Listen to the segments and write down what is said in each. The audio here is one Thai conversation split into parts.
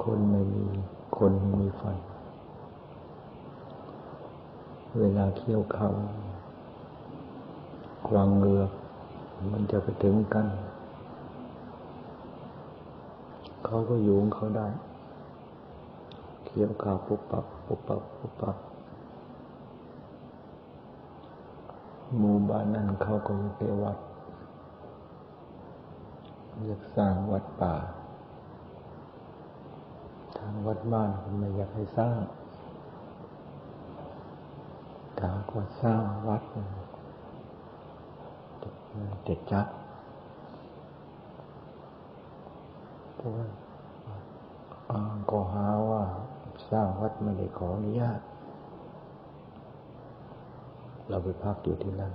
คนไม่มีฟันเวลาเคี้ยวข้าวควางเหงือกมันจะไปถึงกันเขาก็อยู่ของเขาได้เคี้ยวข้าวปุ๊บปั๊บปุ๊บปั๊บปุ๊บปั๊บหมู่บ้านนั้นเขาก็อยากได้วัดอยากสร้างวัดป่าทางวัดบ้านก็ไม่อยากให้สร้างถ้าก็สร้างวัดจะจัดเพราะว่าก็หาว่าสร้างวัดไม่ได้ขออนุญาตเราไปพักอยู่ที่นั่น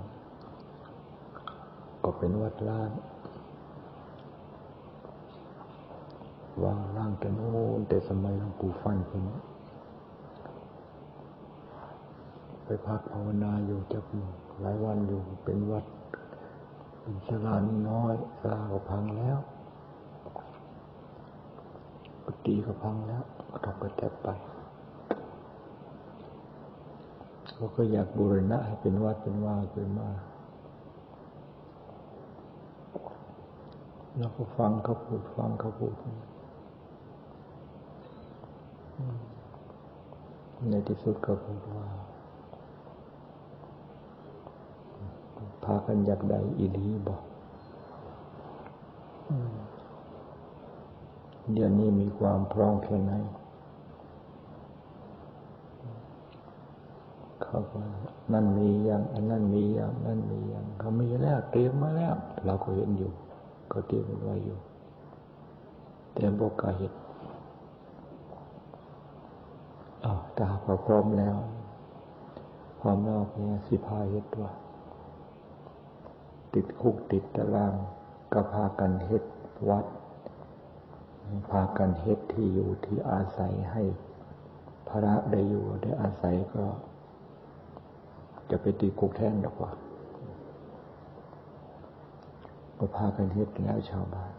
ก็เป็นวัดล้างวางร่างแต่โน้นแต่สมัยหลวงปู่ฟั่นคนไปพักภาวนาอยู่จะหลายวันอยู่เป็นวัดเป็นศาลาน้อยศาลาก็พังแล้วกุฏิก็พังแล้วก็ต้องไปแตะไปเขาก็อยากบูรณะให้เป็นวัดเป็นว่าขึ้นมาแล้วก็ฟังเขาพูดในที่สุดก็พูดว่าพากันอยากได้อีหลีบอกเดี๋ยวนี้มีความพร้อมแค่ไหนเขาก็นั่นมีอย่างอันนั้นมีอย่างนั่นมีอย่างเขามีแล้วเตรียมมาแล้วเราก็เห็นอยู่ก็เตรียมไว้อยู่แต่บอกกาเห็นถ้าหากว่าพร้อมแล้วความนอกเนี่ยสิพาเฮ็ดว่าติดคุกติดตารางก็พากันเฮ็ดวัดพากันเฮ็ดที่อยู่ที่อาศัยให้พระได้อยู่ได้อาศัยก็จะไปติดคุกแทนดอกว่าก็พากันเฮ็ดแล้วชาวบ้าน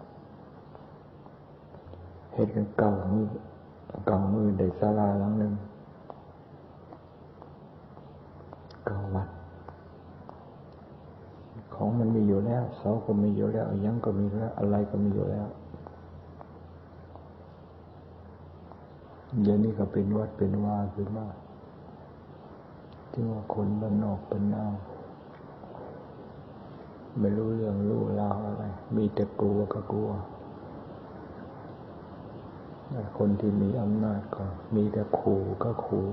เฮ็ดกันเก่ามือได้ศาลาหลังหนึ่ง9 วันของมันมีอยู่แล้วเสาก็มีอยู่แล้วยังก็มีแล้วอะไรก็มีอยู่แล้วเดี๋ยวนี้ก็เป็นวัดเป็นว่าขึ้นมาที่ว่าคนบ้านนอกบ้านนาไม่รู้เรื่องรู้ราวอะไรมีแต่กลัวก็กลัวคนที่มีอำนาจก็มีแต่ขู่ก็ขู่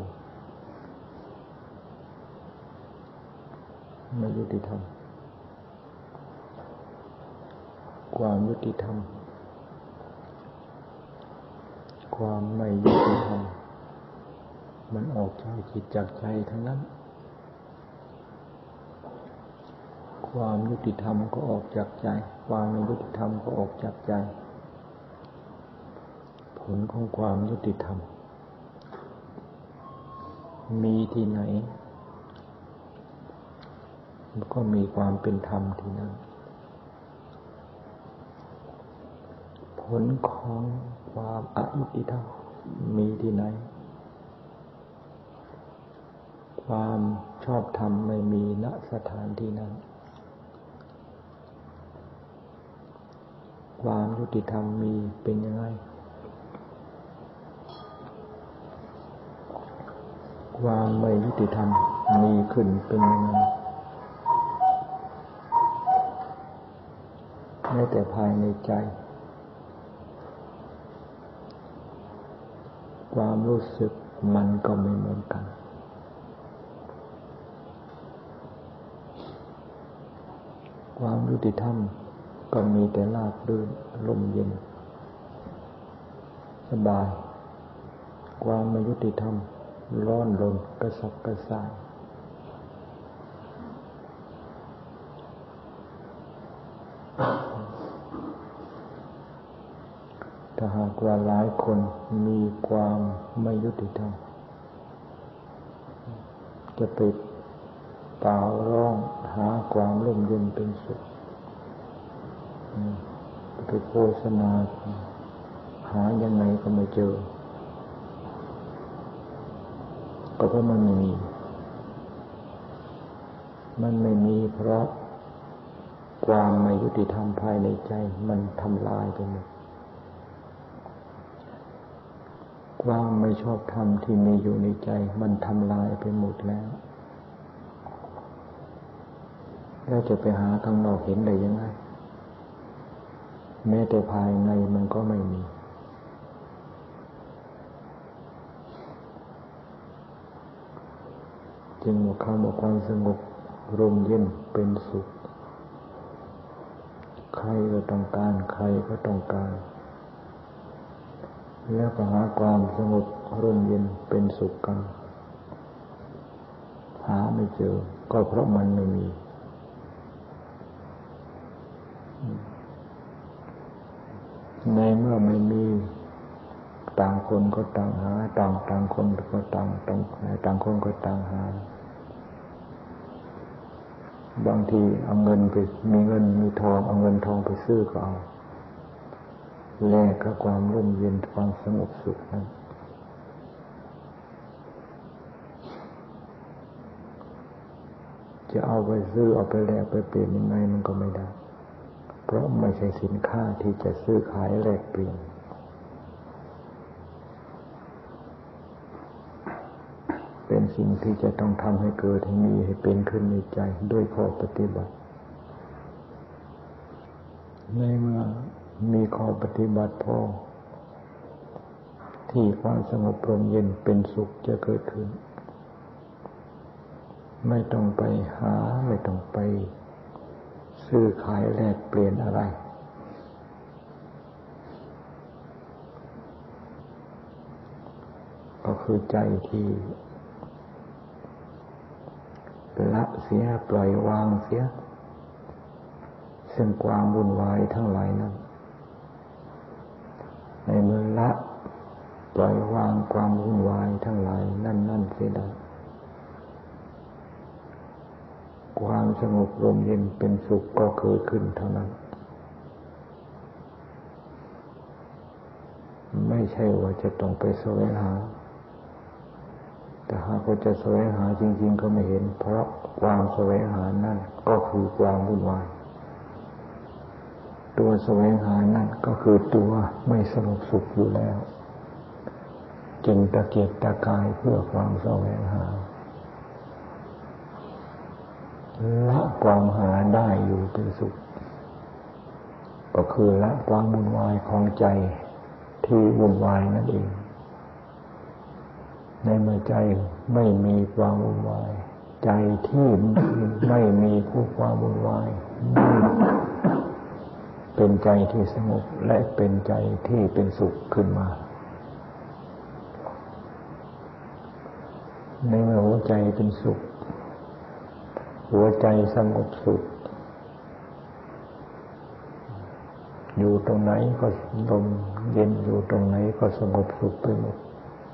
ไม่ยุติธรรมความยุติธรรมความไม่ยุติธรรมมันออกจากจิตจากใจทั้งนั้นความยุติธรรมก็ออกจากใจความไม่ยุติธรรมก็ออกจากใจผลของความยุติธรรมมีที่ไหนมันก็มีความเป็นธรรมที่นั่นผลของความอยุติธรรมมีที่ไหนความชอบธรรมไม่มีณสถานที่นั้นความยุติธรรมมีเป็นยังไงความไม่ยุติธรรมมีขึ้นเป็นยังไงแม้แต่ภายในใจความรู้สึกมันก็ไม่เหมือนกันความยุติธรรมก็มีแต่ราบรื่นลมเย็นสบายความไม่ยุติธรรมร้อนรนกระสับกระส่ายถ้าหากว่าหลายคนมีความไม่ยุติธรรมจะไปเป่าร้องหาความร่มเย็นเป็นสุขไปโฆษณาหหายังไงก็ไม่เจอก็เพราะมันไม่มีเพราะความไม่ยุติธรรมภายในใจมันทำลายไปหมดความไม่ชอบธรรมที่มีอยู่ในใจมันทำลายไปหมดแล้วจะไปหาข้างนอกเห็นได้ยังไงแม้แต่ภายในมันก็ไม่มีจึงว่าคำว่าความสงบร่มเย็นเป็นสุขใครก็ต้องการใครก็ต้องการแล้วก็หาความสงบร่มเย็นเป็นสุขกันหาไม่เจอก็เพราะมันไม่มีในเมื่อไม่มีต่างคนก็ต่างหาต่างคนก็ต่างคนก็ต่างหาบางทีเอาเงินไปมีเงินมีทองเอาเงินทองไปซื้อก็เอาแลกกับความร่มเย็นความสงบสุขนั้นจะเอาไปซื้อเอาไปแลกไปเปลี่ยนยังไงมันก็ไม่ได้เพราะไม่ใช่สินค้าที่จะซื้อขายแลกเปลี่ยนเป็นสิ่งที่จะต้องทำให้เกิดให้มีให้เป็นขึ้นในใจด้วยข้อปฏิบัติในเมื่อมีข้อปฏิบัติพอที่ความสงบร่มเย็นเป็นสุขจะเกิดขึ้นไม่ต้องไปหาไม่ต้องไปซื้อขายแลกเปลี่ยนอะไรก็คือใจที่ละเสียปล่อยวางเสียซึ่งความวุ่นวายทั้งหลายนั้นในเมื่อละปล่อยวางความวุ่นวายทั้งหลายนั่นเสียได้ความสงบร่มเย็นเป็นสุขก็เกิดขึ้นเท่านั้นไม่ใช่ว่าจะต้องไปแสวงหาแต่หากว่าจะแสวงหาจริงๆก็ไม่เห็นเพราะความแสวงหานั่นก็คือความวุ่นวายตัวแสวงหานั่นก็คือตัวไม่สงบสุขอยู่แล้วจึงตะเกียกตะกายเพื่อความแสวงหาละความหาได้อยู่เป็นสุขก็คือละความวุ่นวายของใจที่วุ่นวายนั่นเองในเมื่อใจไม่มีความวุ่นวายใจที่ไม่มีความวุ่นวายเป็นใจที่สงบและเป็นใจที่เป็นสุขขึ้นมาในเมื่อหัวใจเป็นสุขหัวใจสงบสุขอยู่ตรงไหนก็ลมเย็นอยู่ตรงไหนก็สงบสุขไปหมด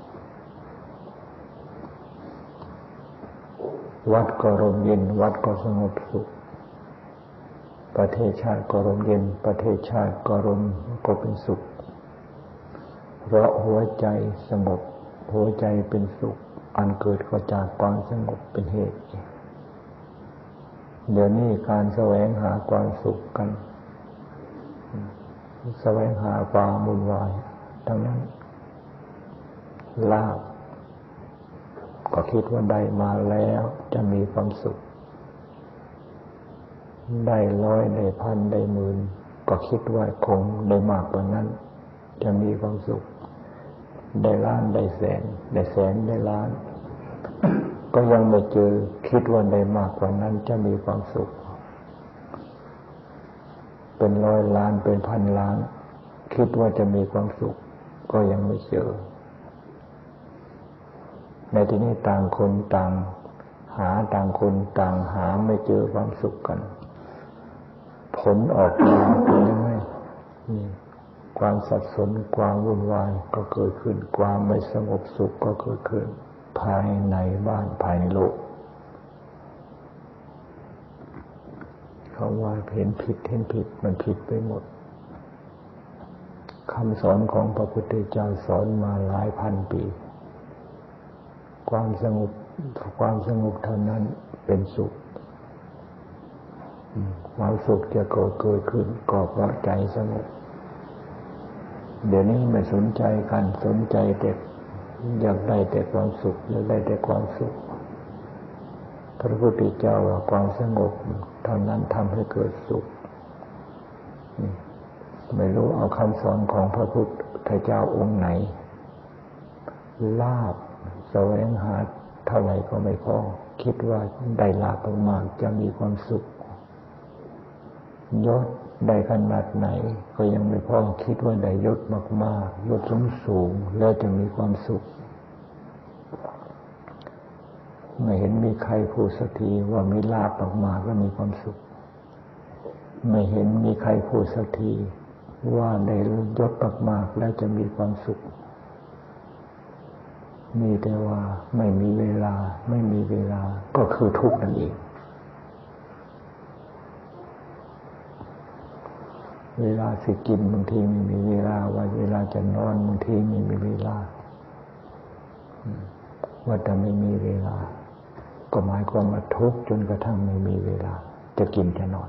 วัดก็ร่มเย็นวัดก็สงบสุขประเทศชาติก็ร่มเย็นประเทศชาติก็ร่มก็เป็นสุขเพราะหัวใจสงบหัวใจเป็นสุขอันเกิดก็จากความสงบเป็นเหตุเดี๋ยวนี้การแสวงหาความสุขกันแสวงหาความวุ่นวายทั้งนั้นลาภก็คิดว่าได้มาแล้วจะมีความสุขได้ร้อยได้พันได้หมื่นก็คิดว่าคงได้มากกว่านั้นจะมีความสุขได้ล้านได้แสนได้ล้านก็ยังไม่เจอคิดว่าได้มากกว่านั้นจะมีความสุขเป็นร้อยล้านเป็นพันล้านคิดว่าจะมีความสุขก็ยังไม่เจอในที่นี้ต่างคนต่างหาต่างคนต่างหาไม่เจอความสุขกันผลออกมาเป็นยังไงนี่ความสับสนความวุ่นวายก็เกิดขึ้นความไม่สงบสุขก็เกิดขึ้นภายในบ้านภายในโลกเขาว่าเห็นผิดมันผิดไปหมดคำสอนของพระพุทธเจ้าสอนมาหลายพันปีความสงบเท่านั้นเป็นสุขความสุขจะเกิดขึ้นก็เพราะใจสงบเดี๋ยวนี้ไม่สนใจกันสนใจแต่อยากได้แต่ความสุขอยากได้แต่ความสุขพระพุทธเจ้าว่าความสงบเท่านั้นทำให้เกิดสุขไม่รู้เอาคำสอนของพระพุทธเจ้าองค์ไหนลาภแสวงหาเท่าไหร่ก็ไม่พอคิดว่าได้ลาภมากๆจะมีความสุขยศได้ขนาดไหนก็ยังไม่พอคิดว่าได้ยศมากๆยศสูงแล้วจะมีความสุขไม่เห็นมีใครพูดสักทีว่ามีลาภมากๆแล้วมีความสุขไม่เห็นมีใครพูดสักทีว่าได้ยศมากๆแล้วจะมีความสุขมีแต่ว่าไม่มีเวลาก็คือทุกข์นั่นเองเวลาสิกินบางทีไม่มีเวลาว่าเวลาจะนอนบางทีไม่มีเวลาว่าแต่ไม่มีเวลาก็หมายความว่าทุกข์จนกระทั่งไม่มีเวลาจะกินจะนอน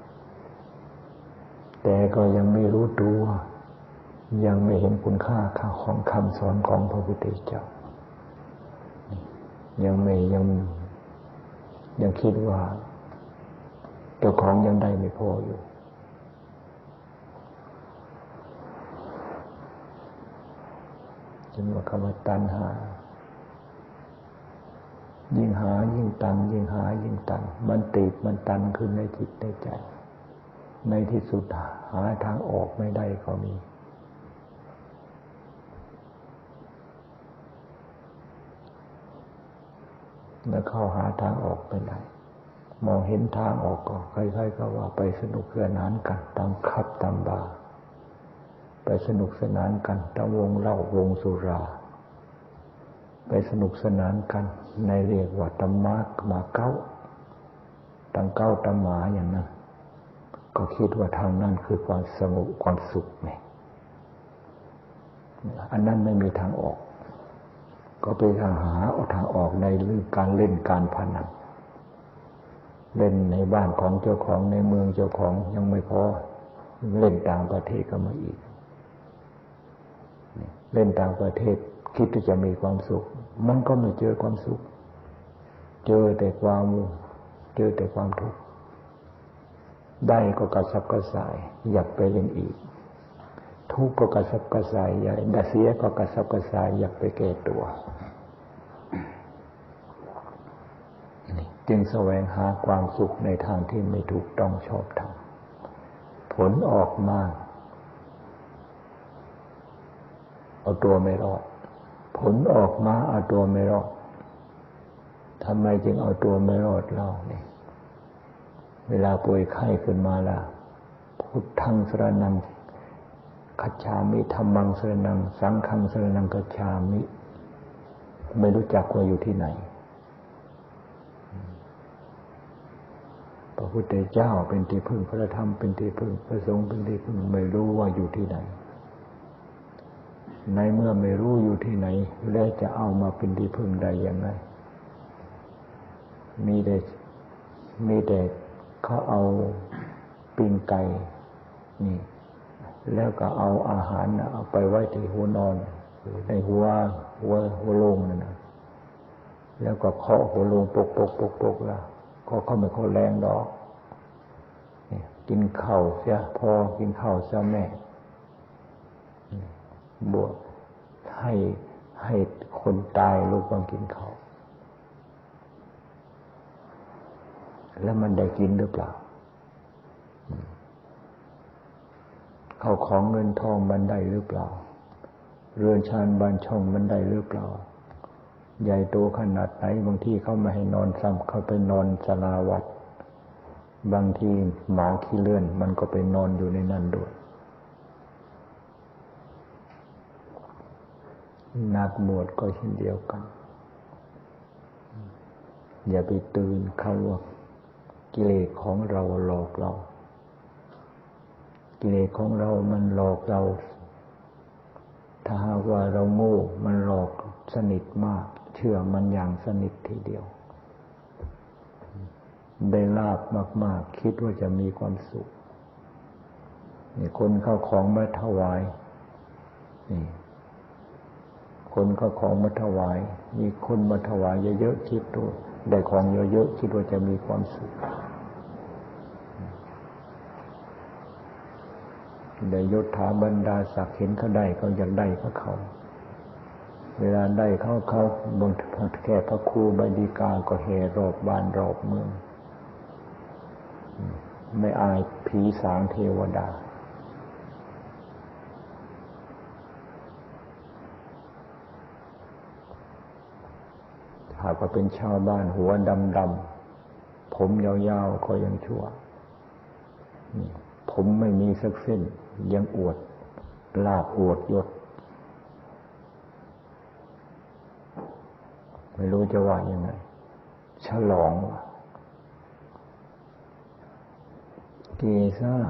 แต่ก็ยังไม่รู้ตัวยังไม่เห็นคุณค่าของคำสอนของพระพุทธเจ้ายังคิดว่าเจ้าของยังได้ไม่พออยู่จึงว่าคำว่าตัณหายิ่งหายิ่งตันยิ่งหายิ่งตันมันติดมันตันขึ้นในจิตในใจในที่สุดหาทางออกไม่ได้ก็มีแล้วเข้าหาทางออกไม่ได้มองเห็นทางออกก็ใครๆก็ว่าไปสนุกสนานกันตามคับตามบาร์ไปสนุกสนานกันตามวงเหล้าวงสุราไปสนุกสนานกันในเรียกว่าตำมากมาเก้าตังเก้าตำหมาอย่างนั้นก็คิดว่าทางนั้นคือความสงบความสุขไงอันนั้นไม่มีทางออกก็ไปทางหาทางออกในเรื่องการเล่นการพนันเล่นในบ้านของเจ้าของในเมืองเจ้าของยังไม่พอเล่นต่างประเทศก็มาอีกเล่นต่างประเทศคิดที่จะมีความสุขมันก็ไม่เจอความสุขเจอแต่ความทุกข์ได้ก็กระสับกระส่ายอยากไปเล่นอีกทุกข์ก็กระสับกระส่ายอยากได้เสียก็กระสับกระส่ายอยากไปแก้ตัวจึงแสวงหาความสุขในทางที่ไม่ถูกต้องชอบธรรมผลออกมาเอาตัวไม่รอดผลออกมาเอาตัวไม่รอดทำไมจึงเอาตัวไม่รอดเล่าเนี่ยเวลาป่วยไข้ขึ้นมาล่ะพุทธังสรณังคัจฉามิธัมมังสรณังสังฆังสรณังคัจฉามิไม่รู้จักว่าอยู่ที่ไหนพระพุทธเจ้าเป็นที่พึ่งพระธรรมเป็นที่พึ่งพระสงฆ์เป็นที่พึ่งไม่รู้ว่าอยู่ที่ไหนในเมื่อไม่รู้อยู่ที่ไหนแล้วจะเอามาเป็นที่พึ่งได้ยังไงมีแต่เขาเอาปิ้งไก่นี่แล้วก็เอาอาหารเอาไปไว้ที่หัวนอนในหัวโลงนั่นนะแล้วก็เคาะหัวโลงปกแล้วก็เขาไม่เขาแรงดอกกินข้าวเสียพอกินข้าวเสียแม่บวชให้คนตายลูกต้องกินข้าวแล้วมันได้กินหรือเปล่าเข้าของเงินทองมันได้หรือเปล่าเรือนชานบ้านช่องมันได้หรือเปล่าใหญ่โตขนาดไหนบางทีเขาไม่ให้นอนซ้ำเขาไปนอนศาลาวัดบางทีหมาขี้เลื่อนมันก็ไปนอนอยู่ในนั้นด้วยนักบวชก็เช่นเดียวกันอย่าไปตื่นเขาว่ากิเลสของเราหลอกเรากิเลสของเรามันหลอกเราถ้าหากว่าเราโง่มันหลอกสนิทมากเชื่อมันอย่างสนิททีเดียวได้ลาภมากๆคิดว่าจะมีความสุขนี่คนเข้าของมาถวายนี่คนเข้าของมาถวายมีคนมาถวายเยอะๆคิดดูได้ของเยอะๆคิดว่าจะมีความสุขได้ยศถาบรรดาศักดิ์เห็นเขาได้เขาอยากได้เขาเวลาได้เขาบางแค่พระครูใบดีกาก็แห่รอบบ้านรอบเมืองไม่อายผีสางเทวดาหากว่าเป็นชาวบ้านหัวดำๆผมยาวๆก็ยังชั่วผมไม่มีสักเส้นยังอวดลาภอวดยศไม่รู้จะว่ายังไงฉลองเกซ่า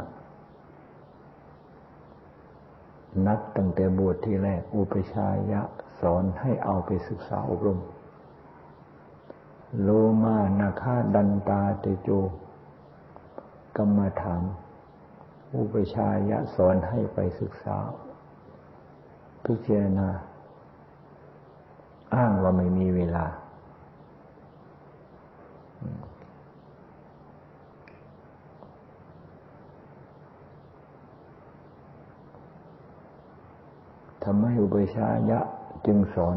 นับตั้งแต่บวชที่แรกอุปชายะสอนให้เอาไปศึกษาอบรมโลมานาคาดันตาเตโจกรรมฐานอุปชายะสอนให้ไปศึกษาพิจารณาอ้างว่าไม่มีเวลาทำให้อุปชายะจึงสอน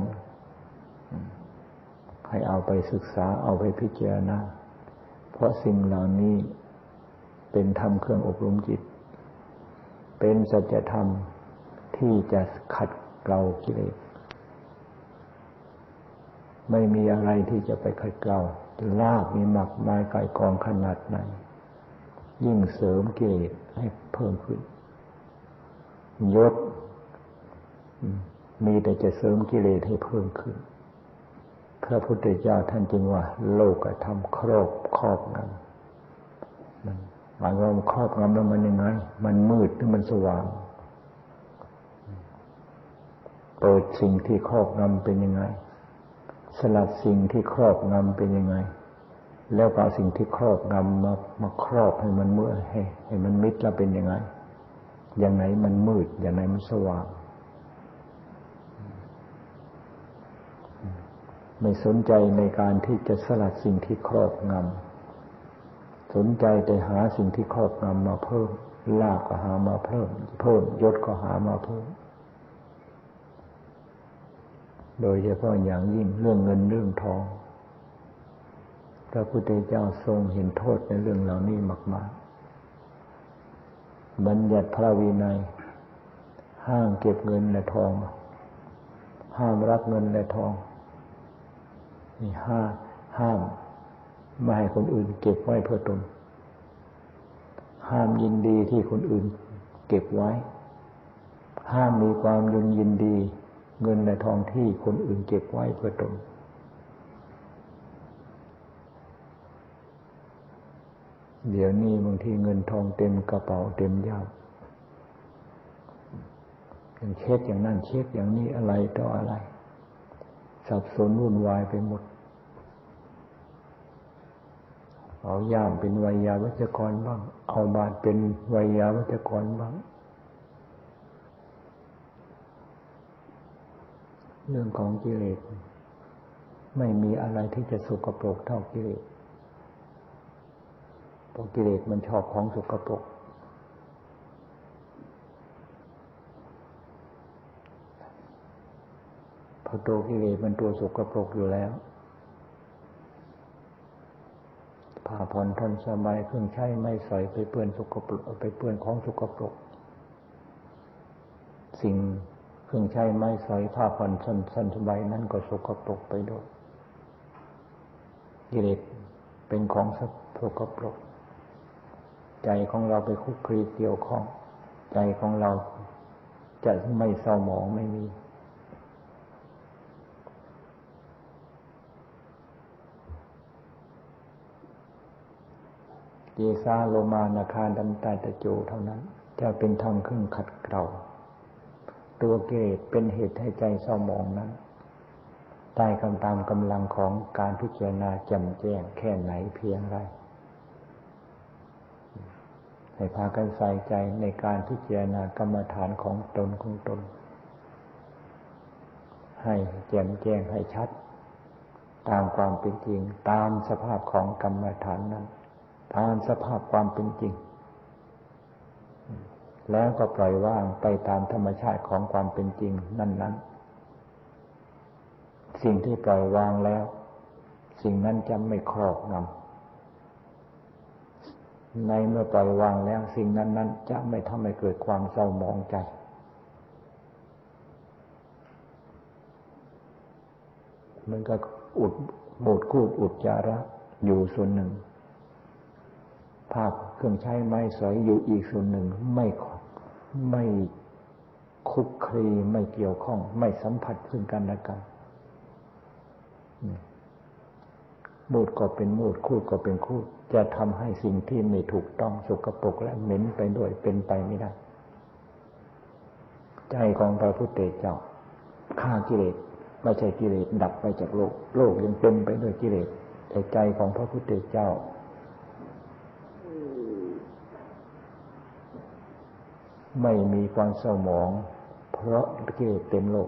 ให้เอาไปศึกษาเอาไปพิจารณาเพราะสิ่งเหล่านี้เป็นธรรมเครื่องอบรมจิตเป็นสัจธรรมที่จะขัดเกลากิเลสไม่มีอะไรที่จะไปขัดเกลาลากมีหมักไม้ไก่กองขนาดไหนยิ่งเสริมกิเลสให้เพิ่มขึ้นยศมีแต่จะเสริมกิเลสให้เพิ่มขึ้นพระพุทธเจ้าท่านจึงว่าโลกธรรมครอบงำมันหมายว่าครอบงำแล้วมันยังไงมันมืดหรือมันสว่างเปิดสิ่งที่ครอบงำเป็นยังไงสลัดสิ่งที่ครอบงำเป็นยังไงแล้วเอาสิ่งที่ครอบงำมาครอบให้มันมืดให้มันมิดแล้วเป็นยังไงอย่างไหนมันมืดอย่างไหนมันสว่างไม่สนใจในการที่จะสลัดสิ่งที่ครอบงำสนใจแต่หาสิ่งที่ครอบงำมาเพิ่มลาภก็หามาเพิ่มยศก็หามาเพิ่มโดยเฉพาะอย่างยิ่งเรื่องเงินเรื่องทองพระพุทธเจ้าทรงเห็นโทษในเรื่องเหล่านี้มากๆบัญญัติพระวินัยห้ามเก็บเงินและทองห้ามรับเงินและทองนี่ห้ามไม่ให้คนอื่นเก็บไว้เพื่อตนห้ามยินดีที่คนอื่นเก็บไว้ห้ามมีความยินดีเงินและทองที่คนอื่นเก็บไว้เพื่อตนเดี๋ยวนี้บางทีเงินทองเต็มกระเป๋าเต็มย่ามอย่างเช็คอย่างนั้นเช็คอย่างนี้อะไรต่ออะไรสับสนวุ่นวายไปหมดเอาย่ามเป็นไวยาวัจกรบ้างเอาบาทเป็นไวยาวัจกรบ้างเรื่องของกิเลสไม่มีอะไรที่จะสกปรกเท่ากิเลสเพราะกิเลสมันชอบของสกปรกเพราะตัวกิเลสมันตัวสกปรกอยู่แล้วผ้าผ่อนทนสบายเครื่องใช้ไม่ใส่ไปเปื้อนสกปรกไปเปื้อนของสกปรกสิ่งเครื่องใช้ไม้สอยผ้าผ่อนสั้นสบายนั้นก็สกปรกไปด้วยกิเลสเป็นของสกปรกใจของเราไปคุกคีเกี่ยวข้องใจของเราจะไม่เศร้าหมองไม่มีเยสาโลมานาคาดันตาตะโจเท่านั้นจะเป็นธรรมเครื่องขัดเกลาตัวกิเลสเป็นเหตุให้ใจเศร้าหมองนั้นได้ตามกำลังของการพิจารณาแจ่มแจ้งแค่ไหนเพียงไรให้พากันใส่ใจในการพิจารณากรรมฐานของตนให้แจ่มแจ้งให้ชัดตามความเป็นจริงตามสภาพของกรรมฐานนั้นตามสภาพความเป็นจริงแล้วก็ปล่อยวางไปตามธรรมชาติของความเป็นจริงนั้นสิ่งที่ปล่อยวางแล้วสิ่งนั้นจะไม่ครอบงำในเมื่อปล่อยวางแล้วสิ่งนั้นจะไม่ทำให้เกิดความเศร้าหมองใจมันก็บูดคูดอุจจาระอยู่ส่วนหนึ่งภาพเครื่องใช้ไม้สอยอยู่อีกส่วนหนึ่งไม่คุกคลีไม่เกี่ยวข้องไม่สัมผัสซึ่งกันและกันมูดก็เป็นมูดคูดก็เป็นคูดจะทำให้สิ่งที่ไม่ถูกต้องสกปรกและเหม็นไปด้วยเป็นไปไม่ได้ใจของพระพุทธเจ้าฆ่ากิเลสไม่ใช่กิเลสดับไปจากโลกยังเต็มไปด้วยกิเลสแต่ใจของพระพุทธเจ้าไม่มีความเศร้าหมองเพราะกิเลสเต็มโลก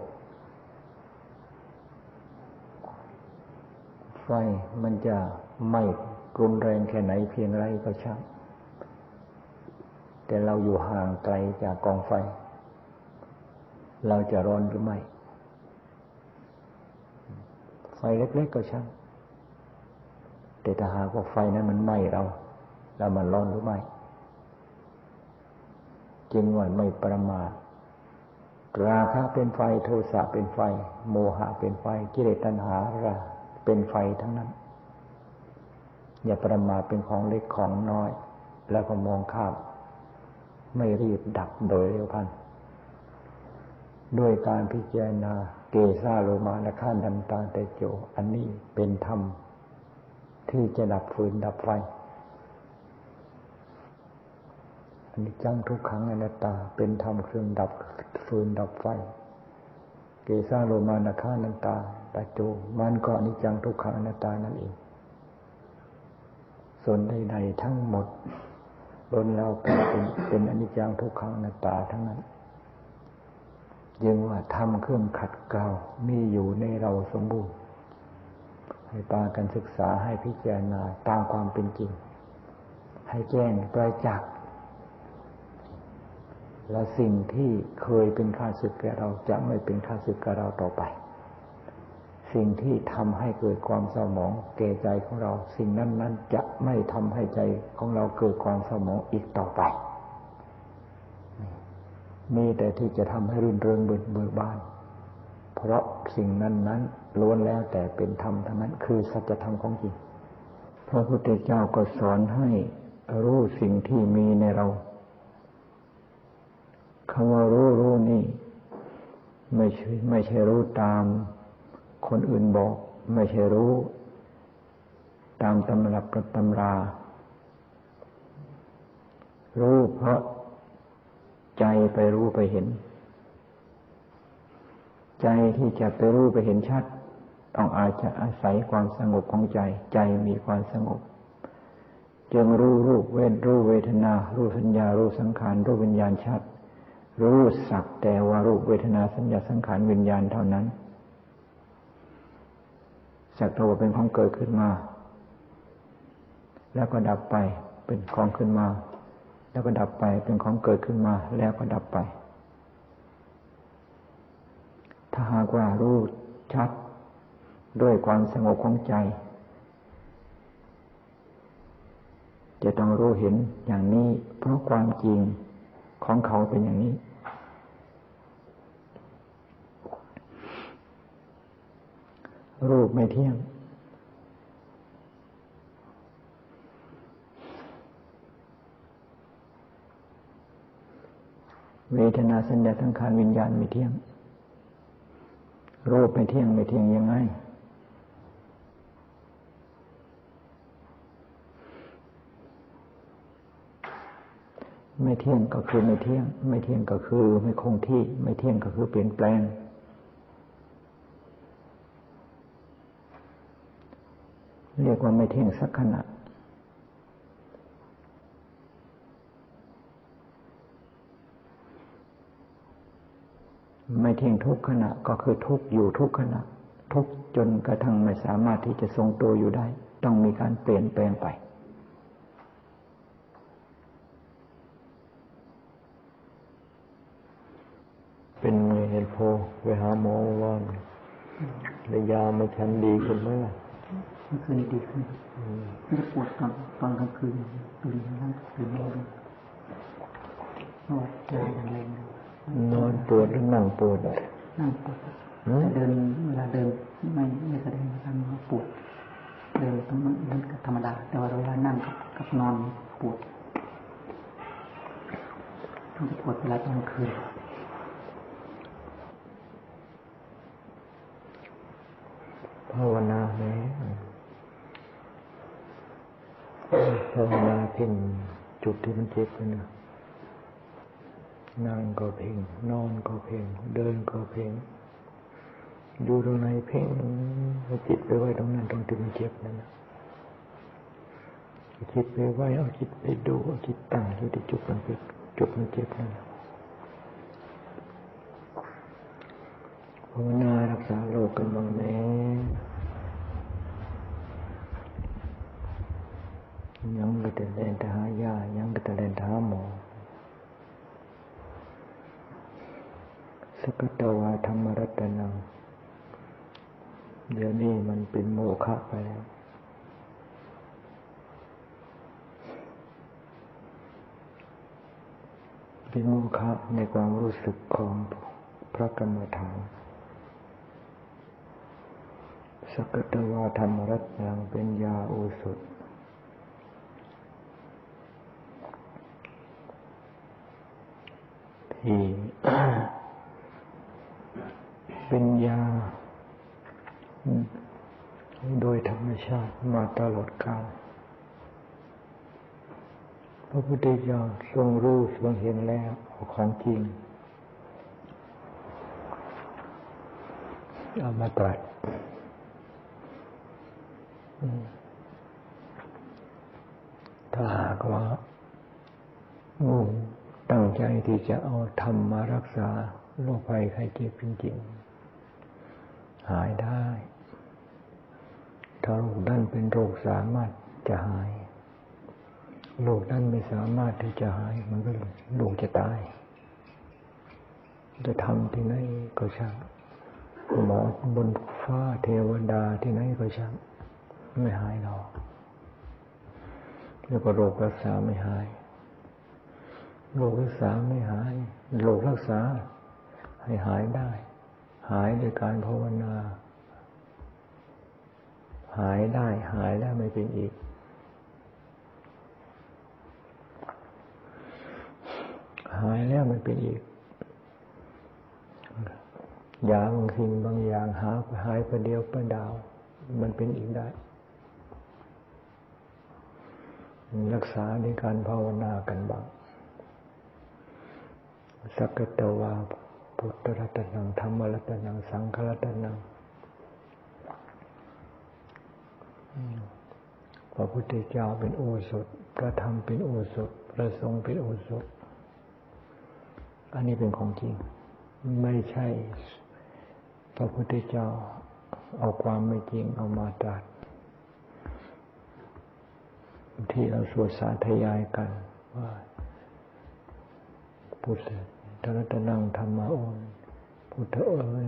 ไฟมันจะไหม้รุนแรงแค่ไหนเพียงไรก็ช่างแต่เราอยู่ห่างไกลจากกองไฟเราจะร้อนหรือไม่ไฟเล็กๆก็ช่างแต่ถ้าหากว่าไฟนั้นมันไหม้เราแล้วมันร้อนหรือไม่จึงว่าไม่ประมาทราคะเป็นไฟโทสะเป็นไฟโมหะเป็นไฟกิเลสตัณหาเป็นไฟทั้งนั้นอย่าประมาทเป็นของเล็กของน้อยแล้วก็มองข้ามไม่รีบดับโดยเร็วพลันด้วยการพิจารณาเกสาโลมานะขันธันตาเตโจอันนี้เป็นธรรมที่จะดับฟืนดับไฟอนิจจังทุกขังอนัตตาเป็นธรรมเครื่องดับฟืนดับไฟเกสาโลมานะขันธันตาเตโจมันก็อนิจจังทุกขังอนัตตานั่นเองส่วนใดๆทั้งหมดล้วนแล้วเป็นอนิจจังทุกขังอนัตตาทั้งนั้นยังว่าธรรมเครื่องขัดเกลามีอยู่ในเราสมบูรณ์ให้พากันศึกษาให้พิจารณาตามความเป็นจริงให้แจ้งประจักษ์และสิ่งที่เคยเป็นข้าศึกแก่เราจะไม่เป็นข้าศึกกับเราต่อไปสิ่งที่ทำให้เกิดความเศร้าหมองแก่ใจของเราสิ่งนั้นจะไม่ทำให้ใจของเราเกิดความเศร้าหมองอีกต่อไปมีแต่ที่จะทำให้รื่นเริงเบิกบานเพราะสิ่งนั้นล้วนแล้วแต่เป็นธรรมทั้งนั้นคือสัจธรรมของจริงพระพุทธเจ้าก็สอนให้รู้สิ่งที่มีในเราคำว่ารู้นี่ไม่ใช่รู้ตามคนอื่นบอกไม่ใช่รู้ตามตำรับกับตำรารู้เพราะใจไปรู้ไปเห็นใจที่จะไปรู้ไปเห็นชัดต้องอาศัยความสงบของใจมีความสงบจึงรู้รูปรู้เวทนารู้สัญญารู้สังขารรู้วิญญาณชัดรู้สักแต่ว่ารูปเวทนาสัญญาสังขารวิญญาณเท่านั้นสักแต่ว่าเป็นของเกิดขึ้นมาแล้วก็ดับไปเป็นของขึ้นมาแล้วก็ดับไปเป็นของเกิดขึ้นมาแล้วก็ดับไปถ้าหากว่ารู้ชัดด้วยความสงบของใจจะต้องรู้เห็นอย่างนี้เพราะความจริงของเขาเป็นอย่างนี้รูปไม่เที่ยงเวทนาสัญญาสังขารวิญญาณไม่เที่ยงรูปไม่เที่ยงยังไงไม่เที่ยงก็คือไม่เที่ยงไม่เที่ยงก็คือไม่คงที่ไม่เที่ยงก็คือเปลี่ยนแปลงเรียกว่าไม่เที่ยงสักขณะไม่เที่ยงทุกขณะก็คือทุกอยู่ทุกขณะทุกจนกระทั่งไม่สามารถที่จะทรงตัวอยู่ได้ต้องมีการเปลี่ยนแปลงไปเป็นไงเห็นพอไปหาหมอว่าระยาไม่ชันดีขึ้นไหมล่ะเมื่อคืนดีขึ้นไม่ได้ปวดตอนกลางคืนตื่นนั่งตื่นนอนปวดใจอย่างแรงนอนปวดหรือนั่งปวดนั่งปวดแต่เดินเวลาเดินไม่แสดงอาการปวดเดินต้องนั่นก็ธรรมดาแต่ว่าเวลานั่งกับนอนปวดต้องปวดเวลาตอนกลางคืนภาวนาไหมภาวนาเพ่งจุดที่มันเจ็บนะนั่งก็เพ่งนอนก็เพ่งเดินก็เพ่งอยู่ตรงไหนเพ่งเอาจิตไปไว้ตรงนั้นตรงที่มันเจ็บนั่นนะจิตไปไว้เอาจิตไปดูเอาจิตตั้งอยู่ที่จุดมันเจ็บจุดมันเจ็บนั่นภาวนารักษาโรคกันบ้างไหมยังก็จะเล่นทหายายังก็จะเล่นทหาหมอสกัตวาธรรมรัตนังเดี๋ยวนี้มันเป็นโมฆะไปแล้วเป็นโมฆะในความรู้สึกของพระกรรมฐานสกัตวาธรรมรัตนังเป็นยาโอสถที่เป็นยาโดยธรรมชาติมาตลอดกาลพระพุทธเจ้าทรงรู้ทรงเห็นแล้วของจริงเอามาตรัสถ้าหากว่าตั้งใจที่จะเอาธรรมมารักษาโรคภัยไข้เจ็บจริงๆหายได้ถ้าโรคนั้นเป็นโรคสามารถจะหายโรคนั้นไม่สามารถที่จะหายมันก็โรคจะตายจะทำที่ไหนก็ช่างหมอบนฟ้าเทวดาที่ไหนก็ช่างไม่หายหรอกแล้วก็โรครักษาไม่หายโรครักษาไม่หายโรครักษาให้หายได้หายโดยการภาวนาหายได้หายแล้วไม่เป็นอีกหายแล้วไม่เป็นอีกยาบางสิ่งบางอย่างหายประเดียวประดาวมันเป็นอีกได้รักษาด้วยการภาวนากันบ้างสักกตวาพุทธรัตนังธรรมรัตนังสังฆรัตนังพระพุทธเจ้าเป็นโอสถพระธรรมเป็นโอสถพระสงฆ์เป็นโอสถอันนี้เป็นของจริงไม่ใช่พระพุทธเจ้าเอาความไม่จริงเอามาตรัสที่เราสวดสาธยายกันว่าพุทธรัตนังธรรมโอพุทธ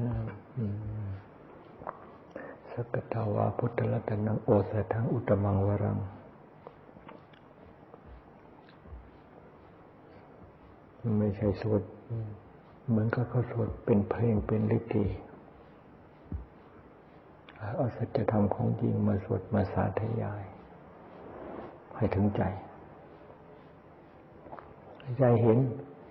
สักกตวาพุทธรัตนังโอสถังอุตตมังวรังไม่ใช่สวดเหมือนกับเขาสวดเป็นเพลงเป็นลิเกเอาสัจธรรมของจริงมาสวดมาสาธยายให้ถึงใจใจเห็น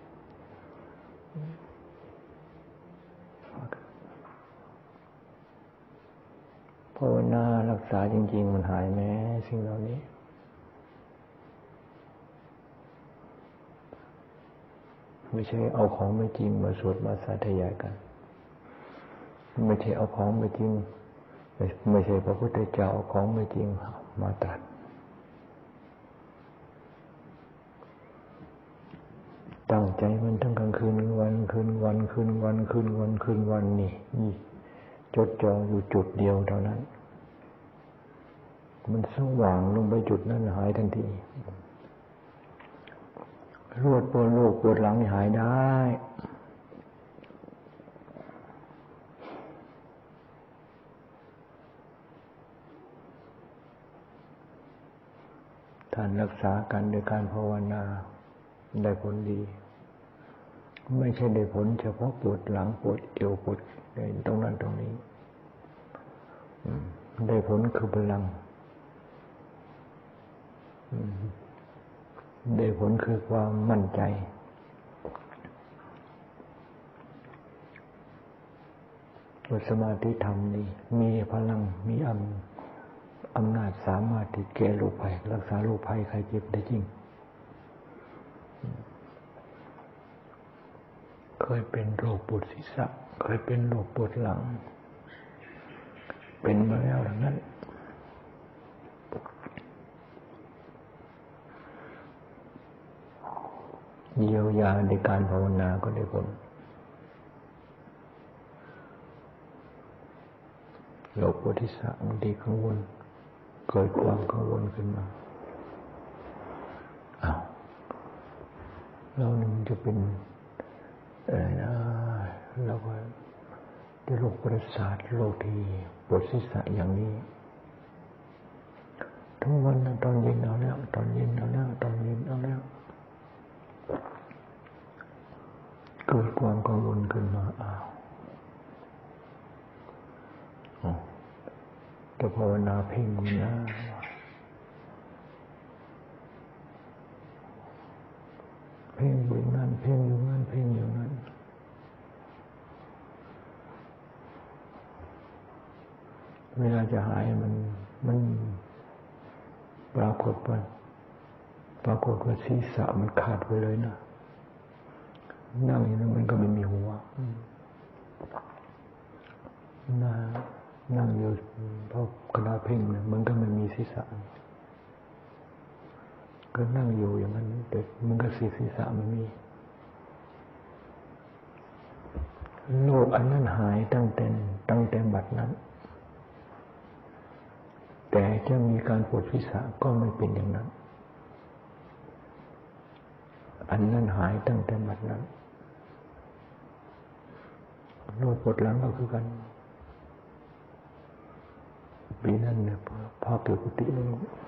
ภาวนารักษาจริงๆมันหายแม้สิ่งเหล่านี้ไม่ใช่เอาของไม่จริงมาสวดมาสาธยายกันไม่ใช่เอาของไม่จริงไม่ใช่พระพุทธเจ้าเอาของไม่จริงมาตรัสตั้งใจมันทั้งกลางคืนวันคืนวันคืนวันคืนวันคืนวันนี่จดจ่ออยู่จุดเดียวเท่านั้นมันสว่างลงไปจุดนั้นหายทันทีปวดโรคปวดหลังหายได้ท่านรักษากันโดยการภาวนาได้ผลดีไม่ใช่ได้ผลเฉพาะปวดหลังปวดเอวปวดตรงนั้นตรงนี้ได้ผลคือพลังได้ผลคือความมั่นใจว่าสมาธิธรรมนี้มีพลังมีอำนาจสามารถที่แก้โรคภัยรักษาโรคภัยไข้เจ็บได้จริงเคยเป็นโรคปวดศีรษะเคยเป็นโรคปวดหลังเป็นมาแล้วดังนั้นเยียวยาในการภาวนาก็ได้ผลโรคปวดศีรษะบางทีกังวลเกิดความกังวลขึ้นมาเราหนึ่งจะเป็นอะไรนะเราก็ได้โรคประสาทโรคที่ปวดศีรษะอย่างนี้ทั้งวันตอนเย็นเอาแล้วตอนเย็นเอาแล้วตอนเย็นเอาแล้วเกิดความกังวลขึ้นมาจะภาวนาเพ่งมันนะเพ่งอยู่นั่นเพ่งอยู่นั่นเพ่งอยู่นั่นเวลาจะหายมันปรากฏว่าศีรษะมันขาดไปเลยนะนั่งอยู่นั้นมันก็ไม่มีหัวนั่งอยู่เพราะขณะเพ่งเนี่ยมันก็ไม่มีศีรษะก็นั่งอยู่อย่างนั้นแต่มันก็ศีรษะไม่มีโรคอันนั้นหายตั้งแต่บัดนั้นแต่จะมีการปวดศีรษะก็ไม่เป็นอย่างนั้นอันนั้นหายตั้งแต่บัดนั้นโรคปวดหลังก็คือกันปีนั้นเนี่ยพอเกิดกุฏิแล้ว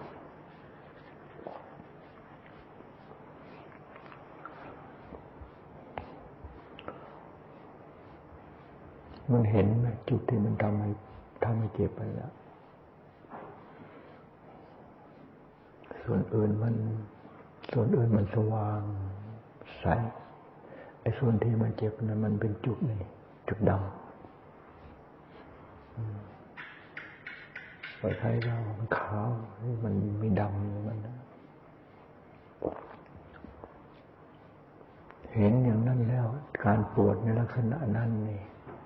มันเห็นไหมจุดที่มันทำให้เจ็บไปแล้วส่วนอื่นมันสว่างใสไอ้ส่วนที่มันเจ็บนั้นมันเป็นจุดนี่จุดดำไว้ใครเรามันขาวมันไม่ดำอย่างนั้นนะเห็นอย่างนั้นแล้วการปวดในลักษณะนั้นนี่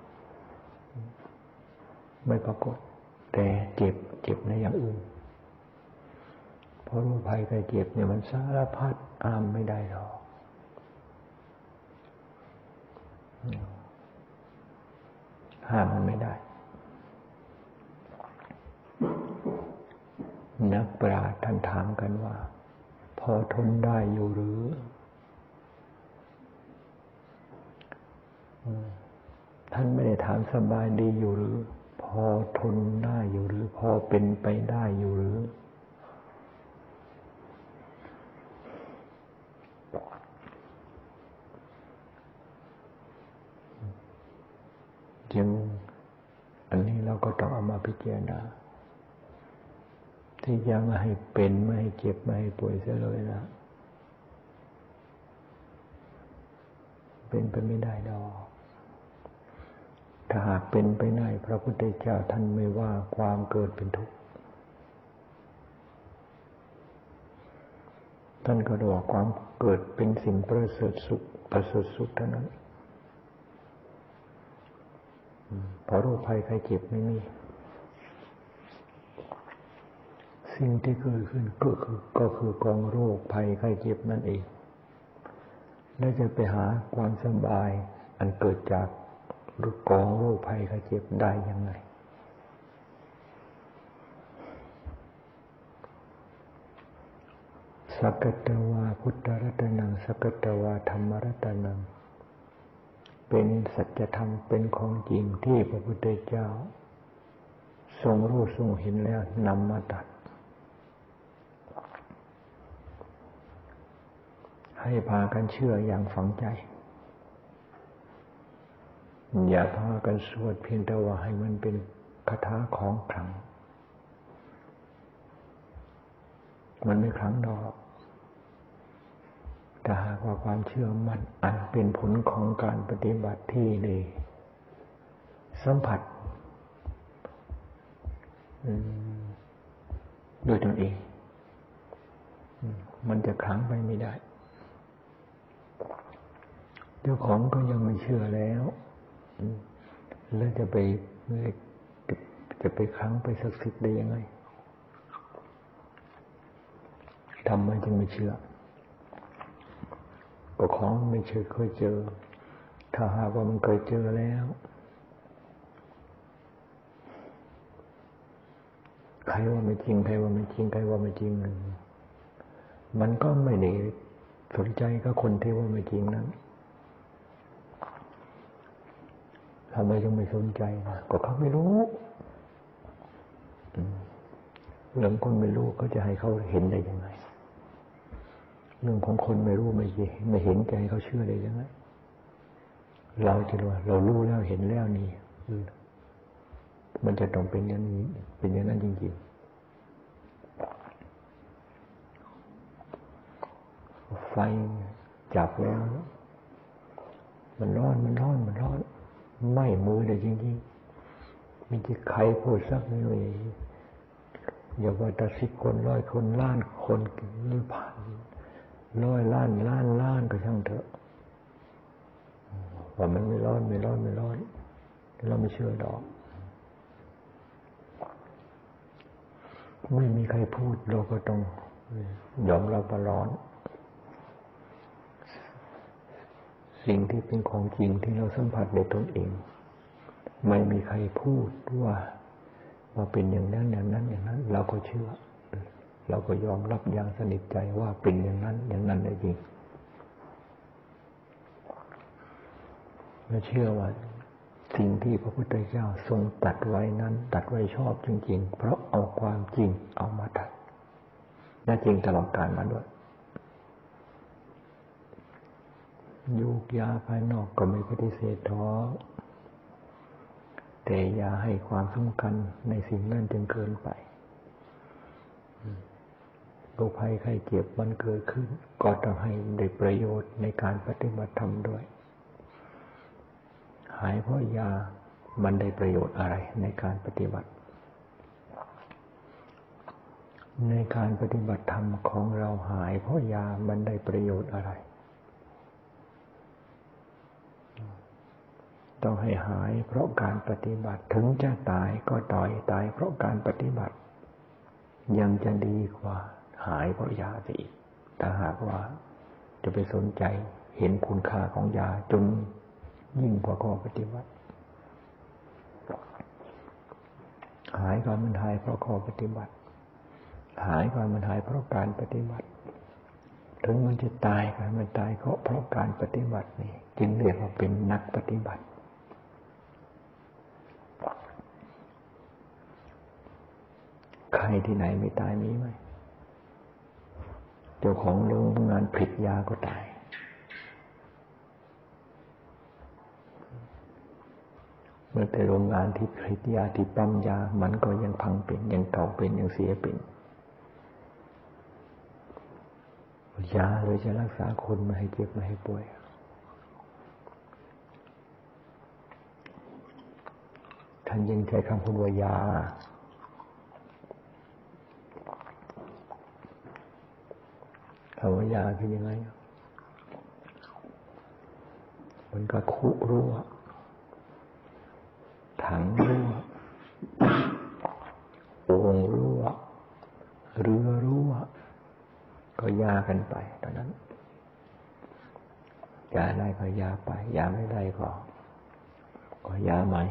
ไม่ปรากฏแต่เจ็บในอย่างอื่นเพราะโรคภัยไข้เจ็บเนี่ยมันสารพัดอ้ามไม่ได้หรอกห้ามมันไม่ได้นักปราชญ์ท่านถามกันว่าพอทนได้อยู่หรือท่านไม่ได้ถามสบายดีอยู่หรือพอทนได้อยู่หรือพอเป็นไปได้อยู่หรือยังอันนี้เราก็ต้องเอามาพิจารณาที่ยังไม่ให้เป็นไม่ให้เจ็บไม่ให้ป่วยเสียเลยนะเป็นไปไม่ได้ดอกถ้าหากเป็นไปได้พระพุทธเจ้าท่านไม่ว่าความเกิดเป็นทุกข์ท่านก็บอกความเกิดเป็นสิ่งประเสริฐสุขเท่านั้นพอโรคภัยไข้เจ็บไม่มีสิ่งที่เกิดขึ้นก็คือกองโรคภัยไข้เจ็บนั่นเองแล้วจะไปหาความสบายอันเกิดจากกองโรคภัยไข้เจ็บได้ยังไงสักกตวาพุทธรัตนังสักกตวาธรรมรัตนังเป็นสัจธรรมเป็นของจริงที่พระพุทธเจ้าทรงรู้ทรงเห็นแล้วนำมาตรัสให้พากันเชื่ออย่างฝังใจอย่าพากันสวดเพียงแต่ว่าให้มันเป็นคาถาของขลังมันไม่ขลังดอกแต่หากว่าความเชื่อมั่นอันเป็นผลของการปฏิบัติที่ได้สัมผัสด้วยตนเองมันจะขลังไปไม่ได้เจ้าของก็ยังไม่เชื่อแล้วแล้วจะไปขลังไปศักดิ์สิทธิ์ได้ยังไงทำไมจึงไม่เชื่อก็ของไม่เคยเจอถ้าหากว่ามันเคยเจอแล้วใครว่าไม่จริงใครว่าไม่จริงใครว่าไม่จริงมันก็ไม่ได้สนใจกับคนที่ว่าไม่จริงนั้นทำไมจึงไม่สนใจก็เขาไม่รู้เรื่องคนไม่รู้เขาจะให้เขาเห็นได้ยังไงเรื่องของคนไม่รู้ไม่เห็นใจเขาเชื่อได้ยังไงเราจะรู้เรารู้แล้วเห็นแล้วนี่มันจะต้องเป็นอย่างนี้เป็นอย่างนั้นจริงๆไฟจับแล้วมันร้อนไหม้มือเลยจริงๆมีที่ใครพูดสักหน่อยอย่าว่าแต่10 คน100 คนล้านคนหรือพัน100 ล้านก็ช่างเถอะว่ามันไม่ร้อนเราไม่เชื่อดอกไม่มีใครพูดเราก็ต้องยอมรับว่าร้อนสิ่งที่เป็นของจริงที่เราสัมผัสในตนเองไม่มีใครพูดว่าเป็นอย่างนั้นเราก็เชื่อเราก็ยอมรับอย่างสนิทใจว่าเป็นอย่างนั้นได้จริงและเชื่อว่าสิ่งที่พระพุทธเจ้าทรงตรัสไว้นั้นตรัสไว้ชอบจริงๆเพราะเอาความจริงเอามาตรัสและจริงตลอดกาลมาด้วยยูกยาภายนอกก็ไม่ปฏิเสธท้อแต่อย่าให้ความสำคัญในสิ่งนั้นจนเกินไปโรคภัยไข้เจ็บมันเกิดขึ้นก็ต้องให้ได้ประโยชน์ในการปฏิบัติธรรมด้วยหายเพราะยามันได้ประโยชน์อะไรในการปฏิบัติในการปฏิบัติธรรมของเราหายเพราะยามันได้ประโยชน์อะไรต้องให้หายเพราะการปฏิบัติถึงจะตายก็ตายเพราะการปฏิบัติยังจะดีกว่าหายเพราะยาไปอีกถ้าหากว่าจะไปสนใจเห็นคุณค่าของยาจนยิ่งกว่าข้อปฏิบัติหายก่อนมันหายเพราะข้อปฏิบัติหายก่อนมันหายเพราะการปฏิบัติถึงมันจะตายก่อนมันตายก็เพราะการปฏิบัตินี่จึงเรียกว่าเป็นนักปฏิบัติใครที่ไหนไม่ตายมีไหมเจ้าของโรงงานผลิตยาก็ตายเมื่อแต่โรงงานที่ผลิตยาที่ปั๊มยามันก็ยังพังเป็นยังเก่าเป็นยังเสียเป็นยาเลยจะรักษาคนไม่ให้เจ็บไม่ให้ป่วยท่านยังใช้คำพูดว่ายาคำว่ายาคือยังไงมันก็คุรั่วถังรั่วโอ่งรั่วเรือรั่วก็ยากันไปตอนนั้นยาได้ก็ยาไปยาไม่ได้ก็ยาใหม่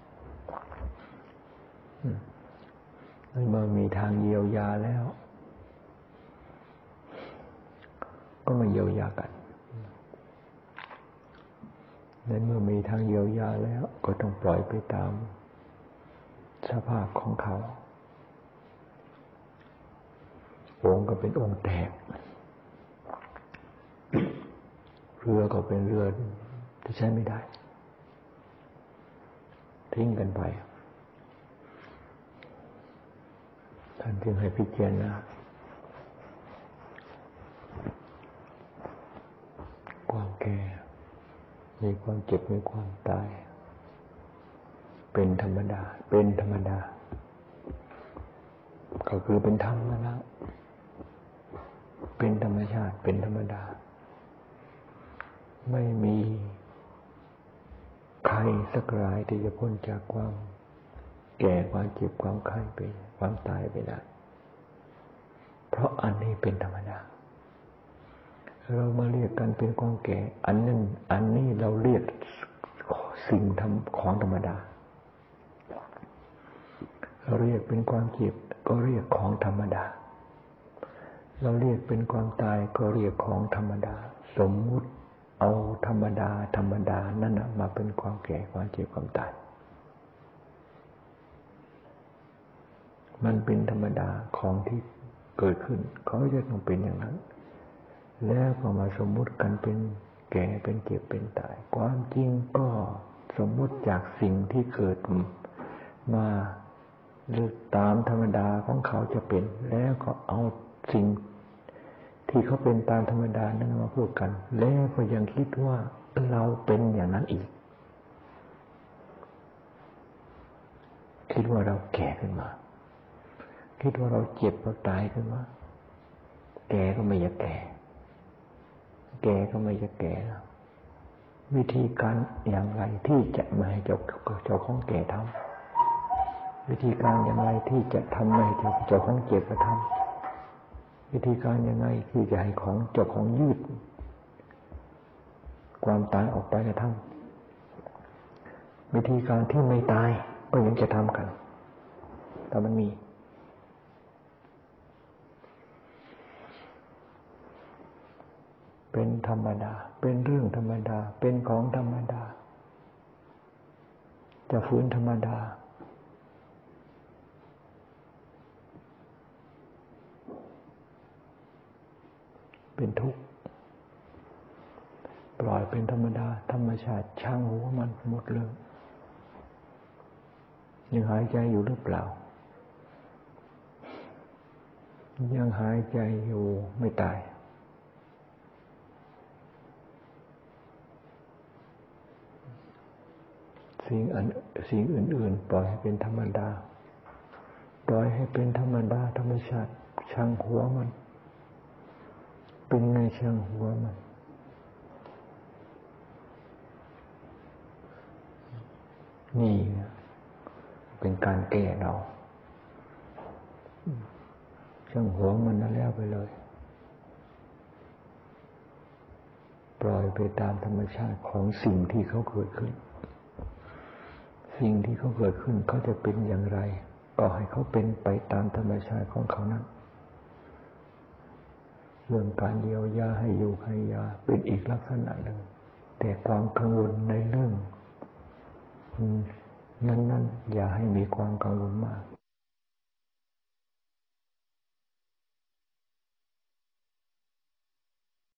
เมื่อมีทางเยียวยาแล้วก็มาเยียวยากันนั้นเมื่อมีทางเยียวยาแล้วก็ต้องปล่อยไปตามสภาพของเขาองค์ก็เป็นองค์แตกเรือก็เป็นเรือที่ใช้ไม่ได้ทิ้งกันไปท่านจึงให้พิจารณาความแก่มีความเจ็บมีความตายเป็นธรรมดาก็คือเป็นธรรมแล้วเป็นธรรมชาติเป็นธรรมดาไม่มีใครสักรายที่จะพ้นจากความแก่ความเจ็บความไข้ไปความตายไปได้เพราะอันนี้เป็นธรรมดาเรามาเรียกกันเป็นความแก่อันนี้เราเรียกสิ่งของธรรมดาเราเรียกเป็นความเจ็บก็เรียกของธรรมดาเราเรียกเป็นความตายก็เรียกของธรรมดาสมมุติเอาธรรมดานั่นมาเป็นความแก่ความเจ็บความตายมันเป็นธรรมดาของที่เกิดขึ้นเขาจะต้องเป็นอย่างนั้นแล้วก็มาสมมุติกันเป็นแก่เป็นเจ็บเป็นตายความจริงก็สมมุติจากสิ่งที่เกิดมาหรือตามธรรมดาของเขาจะเป็นแล้วก็เอาสิ่งที่เขาเป็นตามธรรมดานั้นมาพูดกันแล้วก็ยังคิดว่าเราเป็นอย่างนั้นอีกคิดว่าเราแก่ขึ้นมาคิดว่าเราเจ็บเราตายขึ้นมาแก่ก็ไม่อยากแก่ก็ไม่อยากแก่แล้ววิธีการอย่างไรที่จะไม่ให้เจ้าของแก่ทำวิธีการอย่างไรที่จะทำให้เจ้าของเจ็บทำวิธีการยังไงที่จะให้ของเจ้าของยืดความตายออกไปจะทำวิธีการที่ไม่ตายก็ยังจะทำกันแต่มันมีเป็นธรรมดาเป็นเรื่องธรรมดาเป็นของธรรมดาจะฝืนธรรมดาเป็นทุกข์ปล่อยเป็นธรรมดาธรรมชาติช่างหัวมันหมดเลยยังหายใจอยู่หรือเปล่ายังหายใจอยู่ไม่ตายสิ่งอื่นๆปล่อยให้เป็นธรรมดาปล่อยให้เป็นธรรมดาธรรมชาติช่างหัวมันเป็นไงช่างหัวมันนี่เป็นการแก้เราช่างหัวมันนั่นแล้วไปเลยปล่อยไปตามธรรมชาติของสิ่งที่เขาเกิดขึ้นสิ่งที่เขาเกิดขึ้นเขาจะเป็นอย่างไรก็ให้เขาเป็นไปตามธรรมชาติของเขานั้นเรื่องการเยียวยาให้อยู่ให้ยาเป็นอีกลักษณะหนึ่งแต่ความกังวลในเรื่องนั้นอย่าให้มีความกังวลมาก